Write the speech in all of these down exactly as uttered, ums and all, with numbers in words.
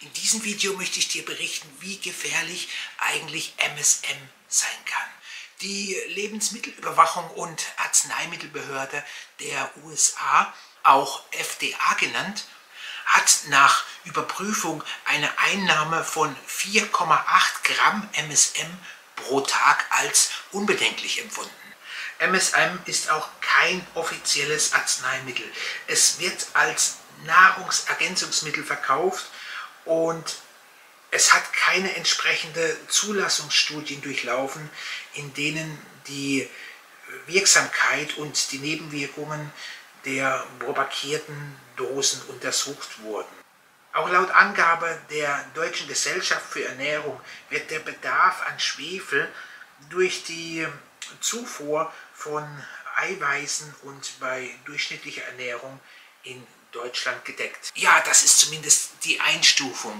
In diesem Video möchte ich dir berichten, wie gefährlich eigentlich M S M sein kann. Die Lebensmittelüberwachung und Arzneimittelbehörde der U S A, auch F D A genannt, hat nach Überprüfung eine Einnahme von vier Komma acht Gramm M S M pro Tag als unbedenklich empfunden. M S M ist auch kein offizielles Arzneimittel. Es wird als Nahrungsergänzungsmittel verkauft und es hat keine entsprechende Zulassungsstudien durchlaufen, in denen die Wirksamkeit und die Nebenwirkungen der propagierten Dosen untersucht wurden. Auch laut Angabe der Deutschen Gesellschaft für Ernährung wird der Bedarf an Schwefel durch die Zufuhr von Eiweißen und bei durchschnittlicher Ernährung in Deutschland gedeckt. Ja, das ist zumindest die Einstufung.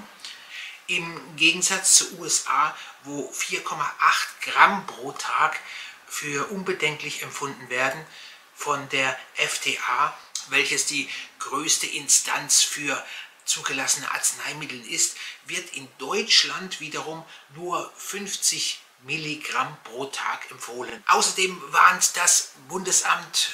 Im Gegensatz zur U S A, wo vier Komma acht Gramm pro Tag für unbedenklich empfunden werden, von der F D A, welches die größte Instanz für zugelassene Arzneimittel ist, wird in Deutschland wiederum nur fünfzig Milligramm pro Tag empfohlen. Außerdem warnt das Bundesamt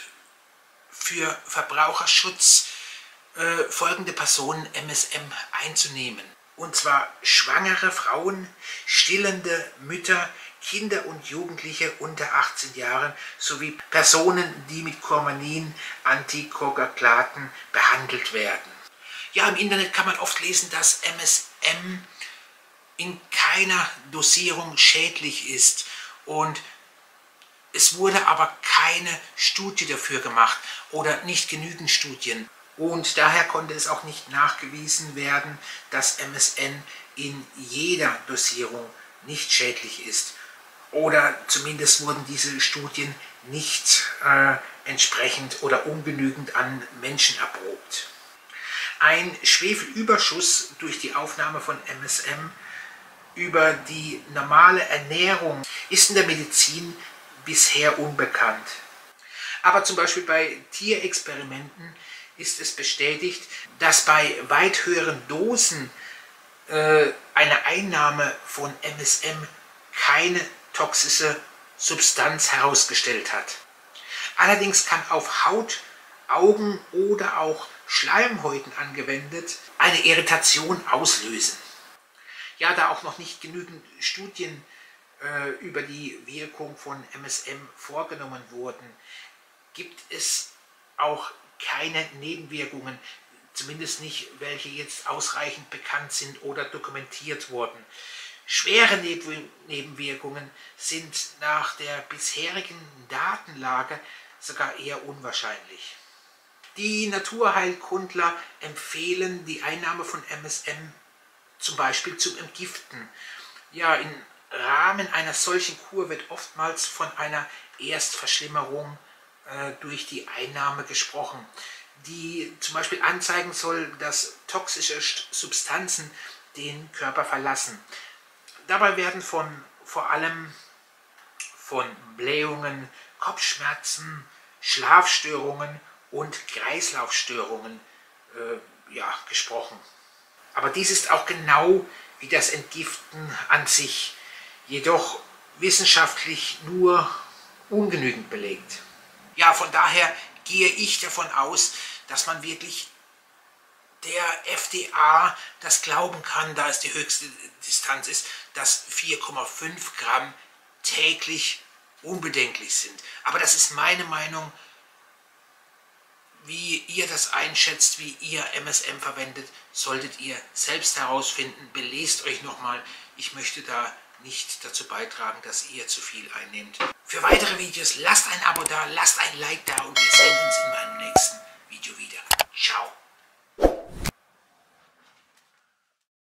für Verbraucherschutz äh, folgende Personen M S M einzunehmen. Und zwar schwangere Frauen, stillende Mütter, Kinder und Jugendliche unter achtzehn Jahren sowie Personen, die mit Cormanin Antikoagulaten behandelt werden. Ja, im Internet kann man oft lesen, dass M S M in keiner Dosierung schädlich ist, und es wurde aber keine Studie dafür gemacht oder nicht genügend Studien. Und daher konnte es auch nicht nachgewiesen werden, dass M S M in jeder Dosierung nicht schädlich ist. Oder zumindest wurden diese Studien nicht äh, entsprechend oder ungenügend an Menschen erprobt. Ein Schwefelüberschuss durch die Aufnahme von M S M über die normale Ernährung ist in der Medizin bisher unbekannt. Aber zum Beispiel bei Tierexperimenten ist es bestätigt, dass bei weit höheren Dosen äh, eine Einnahme von M S M keine toxische Substanz herausgestellt hat. Allerdings kann auf Haut, Augen oder auch Schleimhäuten angewendet eine Irritation auslösen. Ja, da auch noch nicht genügend Studien äh, über die Wirkung von M S M vorgenommen wurden, gibt es auch keine Nebenwirkungen, zumindest nicht welche jetzt ausreichend bekannt sind oder dokumentiert wurden. Schwere Nebenwirkungen sind nach der bisherigen Datenlage sogar eher unwahrscheinlich. Die Naturheilkundler empfehlen die Einnahme von M S M zum Beispiel zum Entgiften. Ja, im Rahmen einer solchen Kur wird oftmals von einer Erstverschlimmerung äh, durch die Einnahme gesprochen, die zum Beispiel anzeigen soll, dass toxische Substanzen den Körper verlassen. Dabei werden von, vor allem von Blähungen, Kopfschmerzen, Schlafstörungen und Kreislaufstörungen äh, ja, gesprochen. Aber dies ist auch genau wie das Entgiften an sich, jedoch wissenschaftlich nur ungenügend belegt. Ja, von daher gehe ich davon aus, dass man wirklich der F D A das glauben kann, da es die höchste Distanz ist, dass vier Komma fünf Gramm täglich unbedenklich sind. Aber das ist meine Meinung. Wie ihr das einschätzt, wie ihr M S M verwendet, solltet ihr selbst herausfinden. Belest euch nochmal. Ich möchte da nicht dazu beitragen, dass ihr zu viel einnehmt. Für weitere Videos lasst ein Abo da, lasst ein Like da und wir sehen uns in meinem nächsten Video wieder. Ciao.